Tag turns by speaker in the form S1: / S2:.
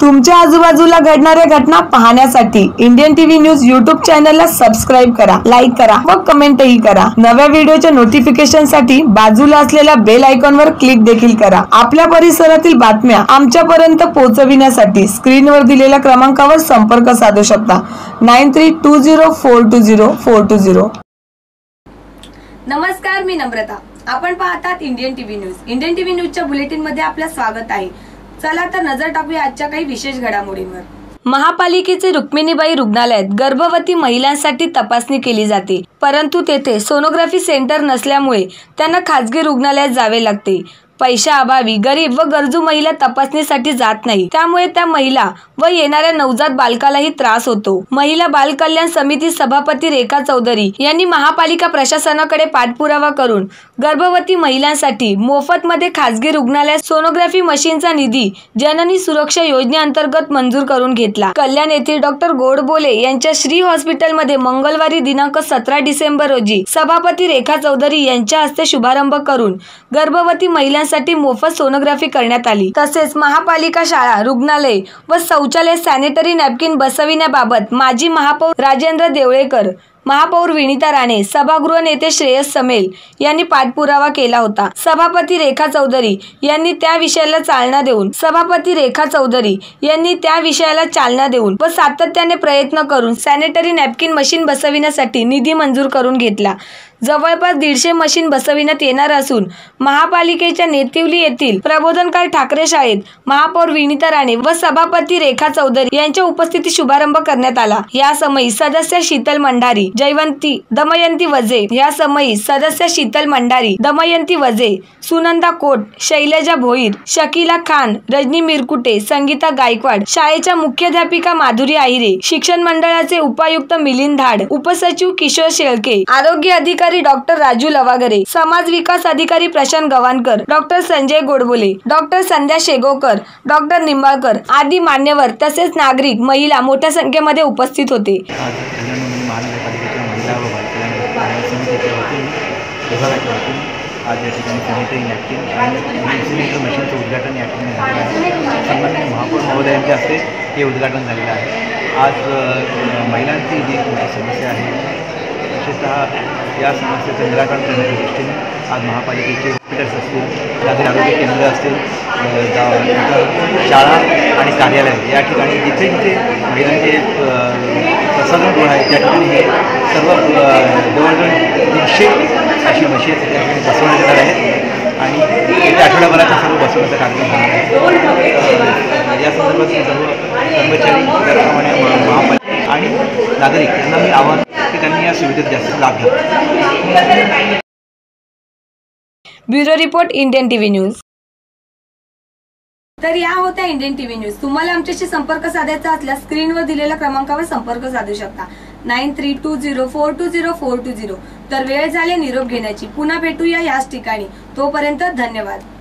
S1: तुमच्या आजूबाजूला घडणाऱ्या घटना पाहण्यासाठी इंडियन टीव्ही न्यूज YouTube चॅनलला सबस्क्राइब करा, लाईक करा व कमेंटही करा। नव्या व्हिडिओच्या नोटिफिकेशन साठी बाजूला असलेल्या बेल आयकॉनवर क्लिक देखील करा। आपल्या परिसरातील बातम्या आमच्यापर्यंत पोहोचविण्यासाठी स्क्रीनवर दिलेल्या क्रमांकावर संपर्क साधू शकता 9320420420।
S2: नमस्कार, मी नम्रता। आपण पाहतात Indian TV news. Indian TV न्यूजच्या बुलेटिन मध्ये आपलं स्वागत आहे। चला तर नजर टाकूया आजच्या काही विशेष घडामोडींवर। महापालिकेचे रुक्मिणीबाई रुग्णालयात गर्भवती महिलांसाठी तपासणी केली जाते, परंतु तेथे सोनोग्राफी सेंटर नसल्यामुळे त्यांना खासगी रुग्णालयात जावे लागते। पैशाअभावी गरीब व गरजू महिला तपासणीसाठी जात नाही, त्यामुळे त्या महिला व येणाऱ्या नवजात बालकालाही त्रास होतो। महिला बाल कल्याण समिती सभापती रेखा चौधरी यांनी महापालिका प्रशासनाकडे पाठपुरावा करून गर्भवती महिलांसाठी मोफत मध्ये खासगी रुग्णालयात सोनोग्राफी मशीनचा निधी जननी सुरक्षा योजनेअंतर्गत मंजूर करून घेतला। कल्याण येथील डॉक्टर गोडबोले यांच्या श्री हॉस्पिटलमध्ये मंगळवारी दिनांक 17 डिसेंबर रोजी सभापती रेखा चौधरी यांच्या हस्ते शुभारंभ करून गर्भवती महिलांसाठी मोफत सोनोग्राफी करण्यात आली। तसेच महापालिका शाळा, रुग्णालय व शौचालय सॅनिटरी नॅपकिन बसविण्याबाबत माजी महापौर राजेंद्र देवळेकर, महापौर विनीता राणे, सभागृह नेते श्रेयस समेल यांनी पाठपुरावा केला होता। सभापती रेखा चौधरी यांनी त्या विषयाला चालना देऊन व सातत्याने प्रयत्न करून सॅनिटरी नॅपकिन मशीन बसविण्यासाठी निधी मंजूर करून घेतला। जवळपास 150 मशीन बसविण्यात येणार असून महापालिकेच्या नेतिवली येथील प्रबोधनकार ठाकरे शाळेत महापौर विनीता राणे व सभापती रेखा चौधरी यांच्या उपस्थितीत शुभारंभ करण्यात आला। या समयी सदस्य शीतल मंडारी, दमयंती वजे, सुनंदा कोट, शैलजा भोईर, शकीला खान, रजनी मिरकुटे, संगीता गायकवाड, शाळेच्या मुख्याध्यापिका माधुरी आहिरे, शिक्षण मंडळाचे उपायुक्त मिलिंद धाड, उपसचिव किशोर शेळके, आरोग्य अधिकारी डॉक्टर राजू लवागरे, समाज विकास अधिकारी Prashant Gavankar, doctor Sanjay Godbole, doctor Sandhya Shegokar, doctor Nimbalkar आदी मान्यवर तसेच नागरिक, महिला मोठ्या संख्येमध्ये उपस्थित होते।
S3: आज या ठिकाणी सॅनिटरी नॅपकिन आणि सिलेंडर मशीनचं उद्घाटन या ठिकाणी झालेलं आहे। सन्माननीय महापौर महोदयांच्या हस्ते हे उद्घाटन झालेलं आहे। आज महिलांची जी मोठी समस्या आहे, विशेषतः या समस्येचं निराकरण करण्याच्या दृष्टीने आज महापालिकेचे हॉस्पिटल्स असतील, त्यातील आरोग्य केंद्र असतील, शाळा आणि कार्यालय या ठिकाणी जिथे जिथे महिलांचे प्रसाधनगृह आहे त्या ठिकाणी हे सर्व जवळजवळ 150 अशी मशीन त्या ठिकाणी बसवण्यात येणार आहेत आणि येत्या आठवड्याभराचा सर्व बसवण्याचा कार्यक्रम होणार आहे। या संदर्भात सर्व कर्मचारी, त्याचप्रमाणे महापालिका आणि नागरिक यांना मी आवाहन की त्यांनी या सुविधेत जास्त लाभ घ्यावा।
S2: Bureau report, Indian TV news. तर या होत्या इंडियन टीव्ही न्यूज। तुम्हाला आमच्याशी संपर्क साधायचा असल्यास स्क्रीनवर दिलेल्या क्रमांकावर संपर्क साधू शकता 9320420420। तर वेळ झाली निरोप घेण्याची, पुन्हा भेटूया याच ठिकाणी। तोपर्यंत धन्यवाद।